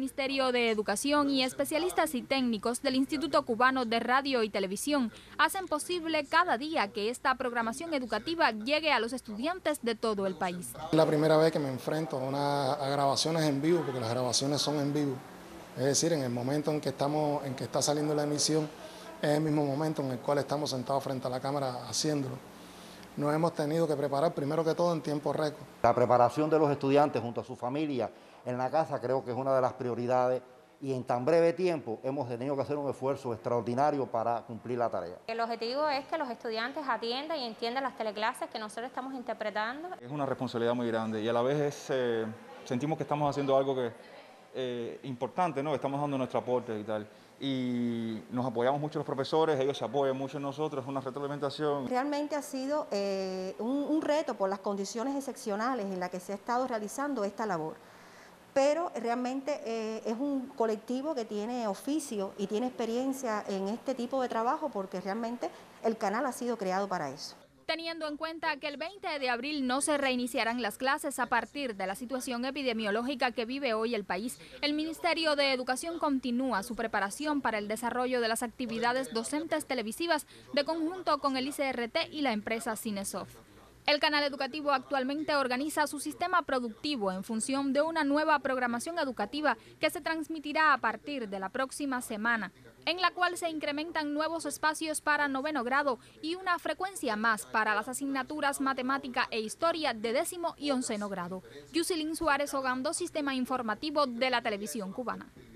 Ministerio de Educación y especialistas y técnicos del Instituto Cubano de Radio y Televisión hacen posible cada día que esta programación educativa llegue a los estudiantes de todo el país. Es la primera vez que me enfrento a grabaciones en vivo, porque las grabaciones son en vivo. Es decir, en el momento en que está saliendo la emisión, es el mismo momento en el cual estamos sentados frente a la cámara haciéndolo. Nos hemos tenido que preparar primero que todo en tiempo récord. La preparación de los estudiantes junto a su familia en la casa creo que es una de las prioridades y en tan breve tiempo hemos tenido que hacer un esfuerzo extraordinario para cumplir la tarea. El objetivo es que los estudiantes atiendan y entiendan las teleclases que nosotros estamos interpretando. Es una responsabilidad muy grande y a la vez sentimos que estamos haciendo algo que importante, ¿no? Estamos dando nuestro aporte y tal. Y nos apoyamos mucho los profesores, ellos se apoyan mucho en nosotros, es una retroalimentación. Realmente ha sido un reto por las condiciones excepcionales en las que se ha estado realizando esta labor, pero realmente es un colectivo que tiene oficio y tiene experiencia en este tipo de trabajo porque realmente el canal ha sido creado para eso. Teniendo en cuenta que el 20 de abril no se reiniciarán las clases a partir de la situación epidemiológica que vive hoy el país, el Ministerio de Educación continúa su preparación para el desarrollo de las actividades docentes televisivas de conjunto con el ICRT y la empresa Cinesoft. El canal educativo actualmente organiza su sistema productivo en función de una nueva programación educativa que se transmitirá a partir de la próxima semana, en la cual se incrementan nuevos espacios para 9º grado y una frecuencia más para las asignaturas Matemática e Historia de 10º y 11º grado. Yusilín Suárez Ogando, Sistema Informativo de la Televisión Cubana.